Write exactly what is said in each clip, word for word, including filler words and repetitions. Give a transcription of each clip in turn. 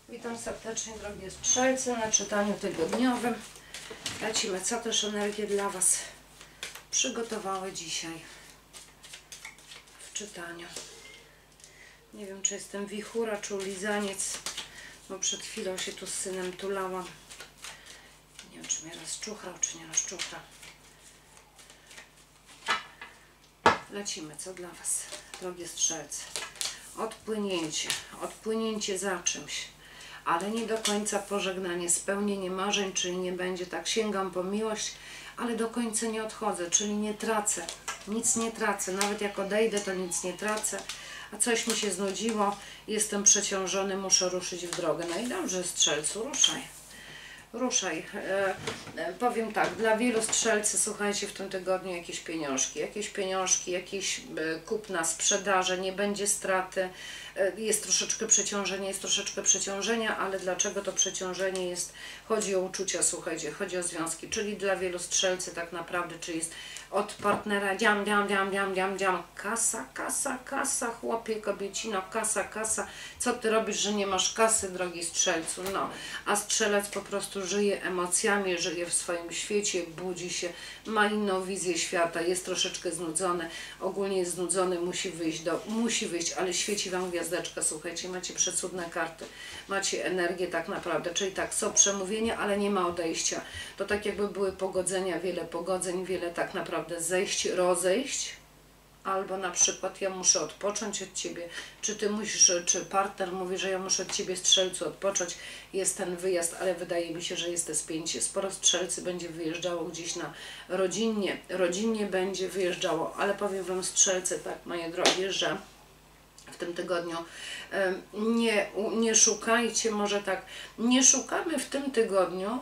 Witam serdecznie, drogie strzelce, na czytaniu tygodniowym. Lecimy, co też energie dla Was przygotowały dzisiaj w czytaniu. Nie wiem, czy jestem wichura, czy ulizaniec, bo przed chwilą się tu z synem tulałam. Nie wiem, czy mnie rozczuchrał, czy nie rozczuchra. Lecimy, co dla Was, drogie strzelce. Odpłynięcie, odpłynięcie za czymś, ale nie do końca pożegnanie, spełnienie marzeń, czyli nie będzie tak, sięgam po miłość, ale do końca nie odchodzę, czyli nie tracę, nic nie tracę, nawet jak odejdę, to nic nie tracę, a coś mi się znudziło, jestem przeciążony, muszę ruszyć w drogę. No i dobrze, strzelcu, ruszaj. Ruszaj. E, e, powiem tak, dla wielu strzelcy, słuchajcie, w tym tygodniu jakieś pieniążki, jakieś pieniążki, jakieś e, kupna, sprzedaże, nie będzie straty, e, jest troszeczkę przeciążenia, jest troszeczkę przeciążenia, ale dlaczego to przeciążenie jest? Chodzi o uczucia, słuchajcie, chodzi o związki, czyli dla wielu strzelcy tak naprawdę, czy jest od partnera dziam, dziam, dziam, dziam, dziam, dziam, kasa, kasa, kasa, chłopie, kobiecino, kasa, kasa, co ty robisz, że nie masz kasy, drogi strzelcu? No, a strzelec po prostu żyje emocjami, żyje w swoim świecie, budzi się, ma inną wizję świata, jest troszeczkę znudzony, ogólnie jest znudzony, musi wyjść, do, musi wyjść, ale świeci Wam gwiazdeczka, słuchajcie, macie przecudne karty, macie energię tak naprawdę, czyli tak, są przemówienia, ale nie ma odejścia, to tak jakby były pogodzenia, wiele pogodzeń, wiele tak naprawdę zejść, rozejść, albo na przykład ja muszę odpocząć od Ciebie, czy Ty musisz, czy partner mówi, że ja muszę od Ciebie, strzelcu, odpocząć, jest ten wyjazd, ale wydaje mi się, że jest to spięcie. Sporo strzelcy będzie wyjeżdżało gdzieś na rodzinnie, rodzinnie będzie wyjeżdżało, ale powiem Wam, strzelcy, tak, moje drogie, że w tym tygodniu nie, nie szukajcie, może tak, nie szukamy w tym tygodniu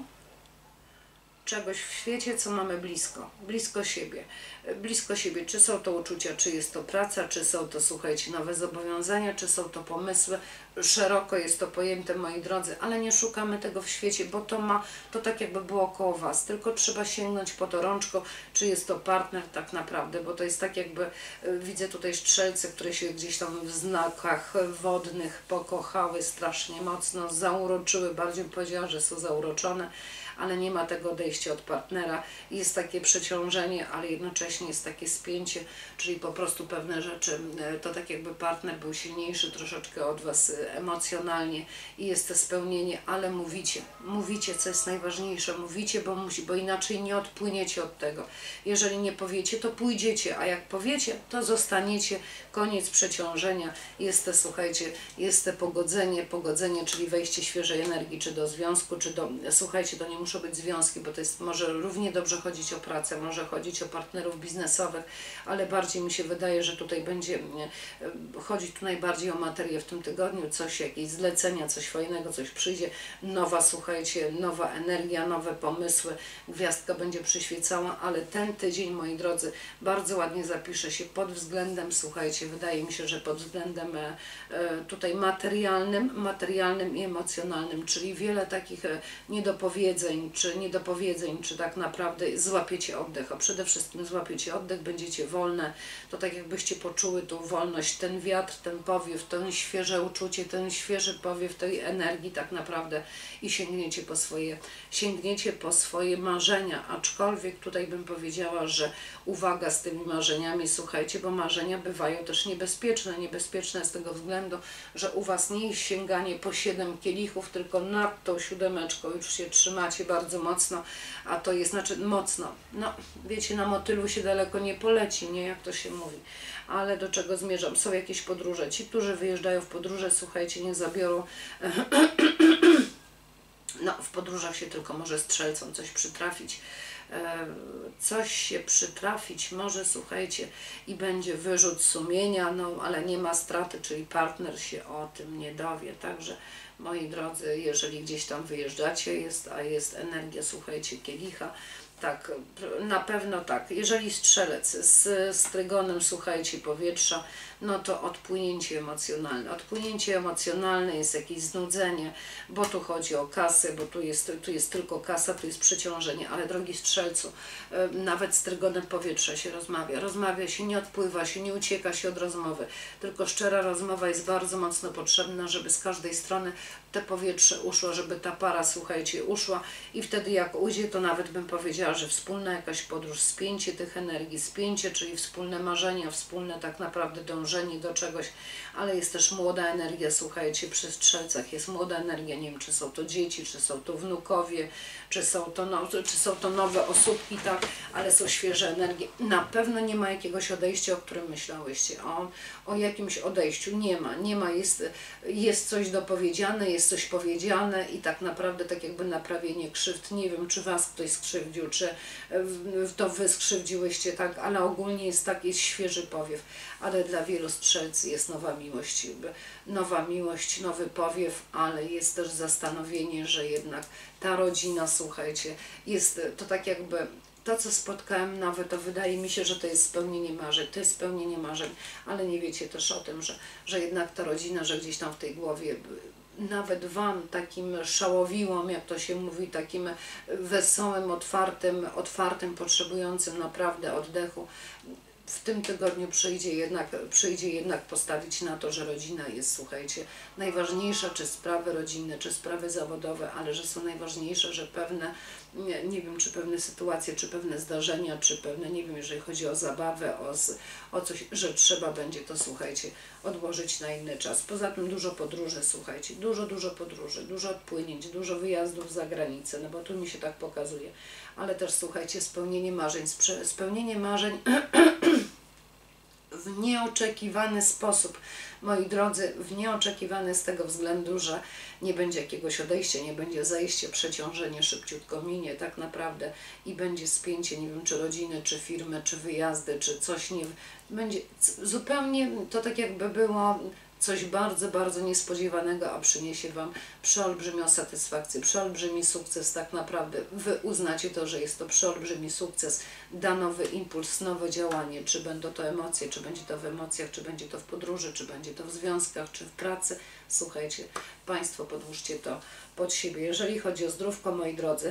czegoś w świecie, co mamy blisko, blisko siebie, blisko siebie, czy są to uczucia, czy jest to praca, czy są to, słuchajcie, nowe zobowiązania, czy są to pomysły, szeroko jest to pojęte, moi drodzy, ale nie szukamy tego w świecie, bo to ma, to tak jakby było koło Was, tylko trzeba sięgnąć po to rączko, czy jest to partner tak naprawdę, bo to jest tak jakby, widzę tutaj strzelce, które się gdzieś tam w znakach wodnych pokochały strasznie mocno, zauroczyły, bardziej powiedziała, że są zauroczone, ale nie ma tego odejścia od partnera, jest takie przeciążenie, ale jednocześnie jest takie spięcie, czyli po prostu pewne rzeczy, to tak jakby partner był silniejszy troszeczkę od Was emocjonalnie i jest to spełnienie, ale mówicie, mówicie, co jest najważniejsze, mówicie, bo musi, bo inaczej nie odpłyniecie od tego. Jeżeli nie powiecie, to pójdziecie, a jak powiecie, to zostaniecie, koniec przeciążenia, jest to, słuchajcie, jest to pogodzenie, pogodzenie, czyli wejście świeżej energii, czy do związku, czy do, słuchajcie, to nie muszą być związki, bo to jest, może równie dobrze chodzić o pracę, może chodzić o partnerów biznesowych, ale bardziej mi się wydaje, że tutaj będzie chodzić tu najbardziej o materię w tym tygodniu, coś, jakieś zlecenia, coś fajnego, coś przyjdzie, nowa, słuchajcie, nowa energia, nowe pomysły, gwiazdka będzie przyświecała, ale ten tydzień, moi drodzy, bardzo ładnie zapisze się pod względem, słuchajcie, wydaje mi się, że pod względem e, tutaj materialnym, materialnym i emocjonalnym, czyli wiele takich e, niedopowiedzeń, czy niedopowiedzeń, czy tak naprawdę złapiecie oddech, a przede wszystkim złapiecie oddech, będziecie wolne, to tak jakbyście poczuły tą wolność, ten wiatr, ten powiew, ten świeże uczucie, ten świeży powiew tej energii tak naprawdę i sięgniecie po swoje, sięgniecie po swoje marzenia, aczkolwiek tutaj bym powiedziała, że uwaga z tymi marzeniami, słuchajcie, bo marzenia bywają też niebezpieczne, niebezpieczne z tego względu, że u Was nie jest sięganie po siedem kielichów, tylko nad tą siódemeczką już się trzymacie bardzo mocno, a to jest, znaczy mocno, no wiecie, na motylu się daleko nie poleci, nie, jak to się mówi, ale do czego zmierzam, są jakieś podróże, ci, którzy wyjeżdżają w podróże, słuchajcie, nie zabiorą, no w podróżach się tylko może strzelcom coś przytrafić, coś się przytrafić może, słuchajcie, i będzie wyrzut sumienia, no ale nie ma straty, czyli partner się o tym nie dowie, także moi drodzy, jeżeli gdzieś tam wyjeżdżacie, jest, a jest energia, słuchajcie, kielicha, Tak, na pewno tak. Jeżeli strzelec z, z trygonem, słuchajcie, powietrza, no to odpłynięcie emocjonalne. Odpłynięcie emocjonalne jest jakieś znudzenie, bo tu chodzi o kasę, bo tu jest, tu jest tylko kasa, tu jest przeciążenie, ale drogi strzelcu, nawet z trygonem powietrza się rozmawia. Rozmawia się, nie odpływa się, nie ucieka się od rozmowy, tylko szczera rozmowa jest bardzo mocno potrzebna, żeby z każdej strony te powietrze uszło, żeby ta para, słuchajcie, uszła i wtedy jak ujdzie, to nawet bym powiedziała, że wspólna jakaś podróż, spięcie tych energii, spięcie, czyli wspólne marzenia, wspólne tak naprawdę dążenie do czegoś, ale jest też młoda energia, słuchajcie, przy strzelcach jest młoda energia, nie wiem, czy są to dzieci, czy są to wnukowie, czy są to, no, czy są to nowe osóbki, tak, ale są świeże energie. Na pewno nie ma jakiegoś odejścia, o którym myślałyście, o, o jakimś odejściu, nie ma, nie ma, jest, jest coś dopowiedziane, jest coś powiedziane i tak naprawdę tak jakby naprawienie krzywd, nie wiem, czy was ktoś skrzywdził, czy to wy skrzywdziłyście, tak, ale ogólnie jest taki świeży powiew, ale dla wielu strzelcy jest nowa miłość, nowa miłość, nowy powiew, ale jest też zastanowienie, że jednak ta rodzina, słuchajcie, jest to tak jakby to, co spotkałem nawet, to wydaje mi się, że to jest spełnienie marzeń, to jest spełnienie marzeń, ale nie wiecie też o tym, że, że jednak ta rodzina, że gdzieś tam w tej głowie nawet wam takim szałowiłom, jak to się mówi, takim wesołym, otwartym, otwartym, potrzebującym naprawdę oddechu, w tym tygodniu przyjdzie jednak, przyjdzie jednak postawić na to, że rodzina jest, słuchajcie, najważniejsza, czy sprawy rodzinne, czy sprawy zawodowe, ale że są najważniejsze, że pewne, nie, nie wiem, czy pewne sytuacje, czy pewne zdarzenia, czy pewne, nie wiem, jeżeli chodzi o zabawę, o, o coś, że trzeba będzie to, słuchajcie, odłożyć na inny czas. Poza tym dużo podróży, słuchajcie, dużo, dużo podróży, dużo odpłynięć, dużo wyjazdów za granicę, no bo tu mi się tak pokazuje, ale też, słuchajcie, spełnienie marzeń, spełnienie marzeń w nieoczekiwany sposób, moi drodzy, w nieoczekiwany z tego względu, że nie będzie jakiegoś odejścia, nie będzie zajście, przeciążenie szybciutko minie tak naprawdę i będzie spięcie, nie wiem, czy rodziny, czy firmy, czy wyjazdy, czy coś nie... Będzie zupełnie, to tak jakby było coś bardzo, bardzo niespodziewanego, a przyniesie wam przeolbrzymią satysfakcję, przeolbrzymi sukces, tak naprawdę wy uznacie to, że jest to przeolbrzymi sukces, da nowy impuls, nowe działanie, czy będą to emocje, czy będzie to w emocjach, czy będzie to w podróży, czy będzie to w związkach, czy w pracy. Słuchajcie, Państwo podłóżcie to pod siebie. Jeżeli chodzi o zdrówko, moi drodzy,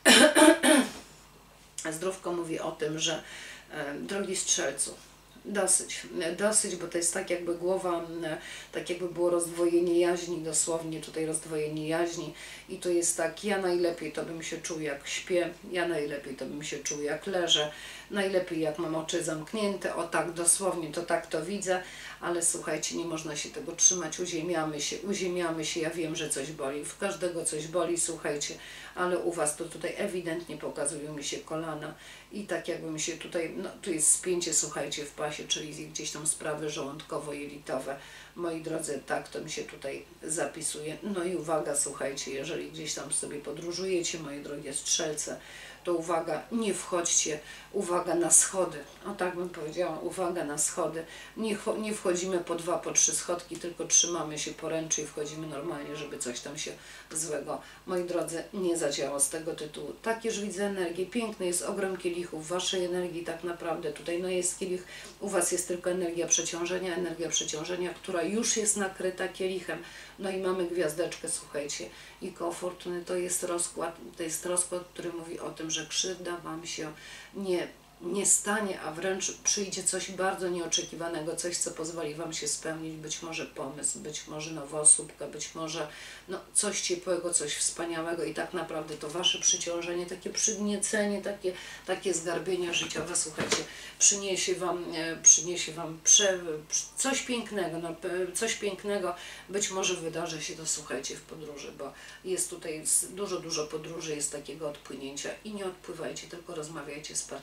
zdrówko mówi o tym, że e, drogi strzelcu, dosyć, dosyć, bo to jest tak jakby głowa, tak jakby było rozdwojenie jaźni, dosłownie tutaj rozdwojenie jaźni i to jest tak, ja najlepiej to bym się czuł jak śpię, ja najlepiej to bym się czuł jak leżę, najlepiej jak mam oczy zamknięte, o tak dosłownie, to tak to widzę, ale słuchajcie, nie można się tego trzymać, uziemiamy się, uziemiamy się, ja wiem, że coś boli, w każdego coś boli, słuchajcie, ale u was to tutaj ewidentnie pokazują mi się kolana i tak jakby mi się tutaj, no tu jest spięcie, słuchajcie, w pasie, czyli gdzieś tam sprawy żołądkowo-jelitowe. Moi drodzy, tak to mi się tutaj zapisuje. No i uwaga, słuchajcie, jeżeli gdzieś tam sobie podróżujecie, moje drogie strzelce, to uwaga, nie wchodźcie, uwaga na schody, o tak bym powiedziała, uwaga na schody, nie, nie wchodzimy po dwa, po trzy schodki, tylko trzymamy się poręczy i wchodzimy normalnie, żeby coś tam się złego, moi drodzy, nie zadziało z tego tytułu. Takież widzę energię, piękny jest ogrom kielichów, waszej energii tak naprawdę, tutaj no jest kielich, u was jest tylko energia przeciążenia, energia przeciążenia, która już jest nakryta kielichem, no i mamy gwiazdeczkę, słuchajcie, i koło fortuny to jest rozkład, to jest rozkład, który mówi o tym, że krzywda wam się nie, nie stanie, a wręcz przyjdzie coś bardzo nieoczekiwanego, coś, co pozwoli wam się spełnić, być może pomysł, być może nowa osóbka, być może no, coś ciepłego, coś wspaniałego i tak naprawdę to wasze przyciążenie, takie przygniecenie, takie, takie zgarbienia życiowe, słuchajcie, przyniesie wam, e, przyniesie wam prze, coś pięknego, no, coś pięknego, być może wydarzy się to, słuchajcie, w podróży, bo jest tutaj dużo, dużo podróży, jest takiego odpłynięcia i nie odpływajcie, tylko rozmawiajcie z partnerami, bo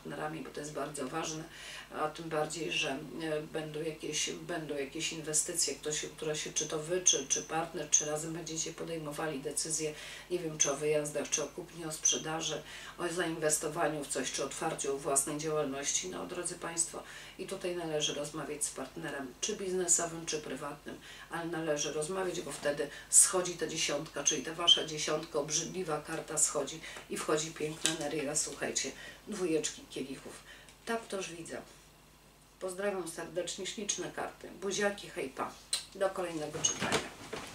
bo to jest bardzo ważne, a tym bardziej, że będą jakieś, będą jakieś inwestycje, ktoś, które się, czy to Wy, czy, czy partner, czy razem będziecie podejmowali decyzje, nie wiem, czy o wyjazdach, czy o kupnie, o sprzedaży, o zainwestowaniu w coś, czy otwarciu własnej działalności. No, drodzy Państwo, i tutaj należy rozmawiać z partnerem, czy biznesowym, czy prywatnym, ale należy rozmawiać, bo wtedy schodzi ta dziesiątka, czyli ta Wasza dziesiątka, obrzydliwa karta schodzi i wchodzi piękna energia, słuchajcie, dwójeczki kielichów. Tak toż widzę. Pozdrawiam serdecznie, śliczne karty. Buziaki, hejpa. Do kolejnego czytania.